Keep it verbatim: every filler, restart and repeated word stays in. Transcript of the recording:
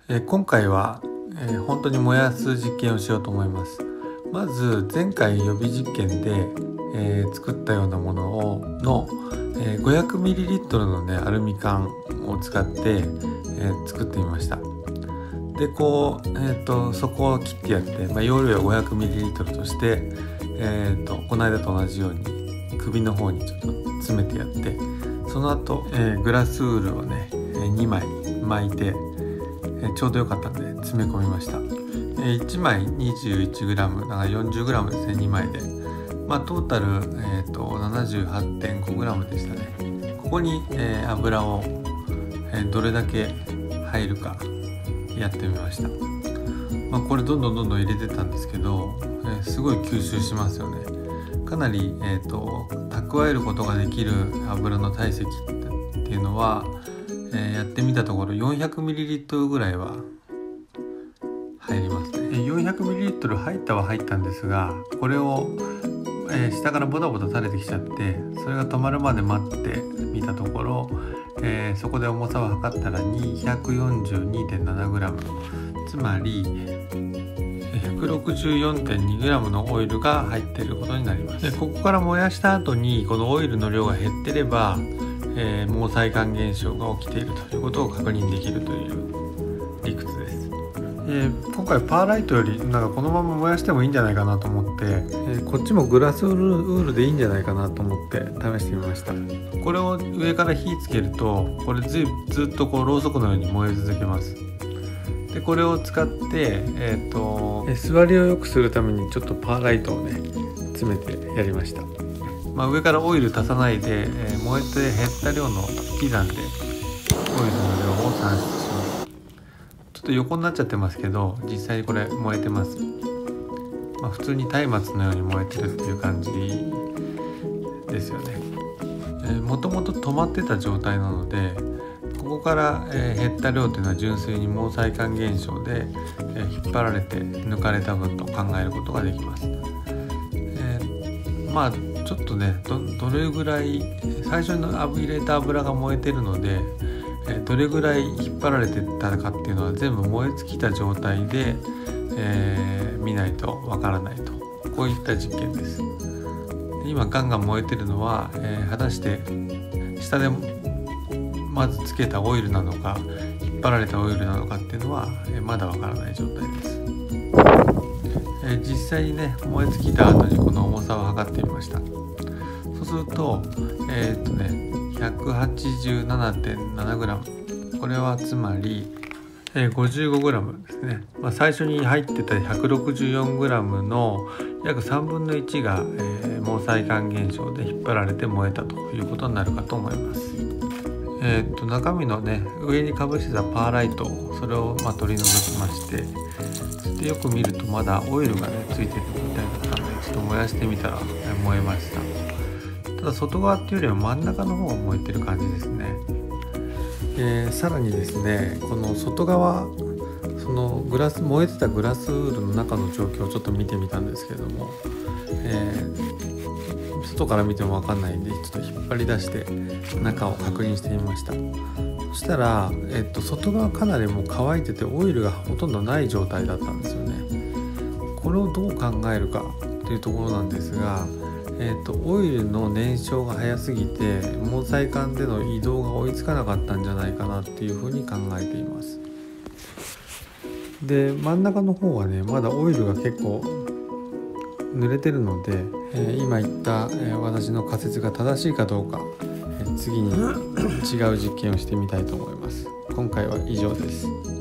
えー今回は、えー本当に燃やす実験をしようと思います。まず前回予備実験で、えー作ったようなものをの、えー ごひゃくミリリットル のねアルミ缶を使って、えー作ってみました。でこう、えー、とそこを切ってやって、まあ、容量は ごひゃくミリリットル として、えー、とこの間と同じように首の方にちょっと詰めてやって、その後、えーグラスウールをねにまい巻いて、えーちょうどよかったんで詰め込みました。えーいちまい にじゅういちグラム だから よんじゅうグラム ですね。にまいで、まあ、トータル、えー、と ななじゅうはちてんごグラム でしたね。ここに、えー油を、えーどれだけ入るかやってみました。まあ、これどんどんどんどん入れてたんですけど、えーすごい吸収しますよね。かなり、えー、と蓄えることができる油の体積っていうのは、えーやってみたところ よんひゃくミリリットル ぐらいは入りますね。えー よんひゃくミリリットル 入ったは入ったんですが、これを、えー下からボタボタ垂れてきちゃって、それが止まるまで待ってみたところ、えーそこで重さを測ったら にひゃくよんじゅうにてんななグラム、 つまり ひゃくろくじゅうよんてんにグラム のオイルが入っていることになります。でここから燃やした後にこのオイルの量が減ってれば、えー、毛細管現象が起きているということを確認できるという理屈です。えー今回パーライトよりなんかこのまま燃やしてもいいんじゃないかなと思って、えーこっちもグラスウールウールでいいんじゃないかなと思って試してみました。これを上から火つけると、これずずっとこうろうそくのように燃え続けます。でこれを使って、えー、と座りを良くするためにちょっとパーライトをね詰めてやりました。まあ、上からオイル足さないで、えー燃えて減った量の引き算でオイルの量を算出します。ちょっと横になっちゃってますけど、実際にこれ燃えてます。まあ、普通に松明のように燃えてるっていう感じですよね。えー、もともと止まってた状態なので、ここから、えー減った量というのは純粋に毛細管現象で、えー引っ張られて抜かれた分と考えることができます。えーまあちょっとね ど, どれぐらい最初の入れた油が燃えてるので、えーどれぐらい引っ張られてたかっていうのは全部燃え尽きた状態で、えー見ないとわからないと、こういった実験です。で今ガンガン燃えてるのは、えー果たして下でまずつけたオイルなのか引っ張られたオイルなのかっていうのは、えーまだわからない状態です。えー実際にね燃え尽きた後にこの重さを測ってみました。そうするとえーっとね ひゃくはちじゅうななてんななグラム、 これはつまり、えー ごじゅうごグラム ですね。まあ、最初に入ってた ひゃくろくじゅうよんグラム の約さんぶんのいちが、えー毛細管現象で引っ張られて燃えたということになるかと思います。えー、と中身のね上にかぶしてたパーライト、それをまあ取り除きまして、そしてよく見るとまだオイルがねついてるみたいだったので、ちょっと燃やしてみたら燃えました。ただ外側っていうよりは真ん中の方が燃えてる感じですね。えー、さらにですね、この外側、そのグラス燃えてたグラスウールの中の状況をちょっと見てみたんですけども、えー外から見ても分かんないんでちょっと引っ張り出して中を確認してみました。そしたら、えっと、外側かなりもう乾いててオイルがほとんどない状態だったんですよね。これをどう考えるかというところなんですが、えっと、オイルの燃焼が早すぎて毛細管での移動が追いつかなかったんじゃないかなっていうふうに考えています。で真ん中の方はねまだオイルが結構濡れてるので、えー今言った、えー私の仮説が正しいかどうか、えー次に違う実験をしてみたいと思います。今回は以上です。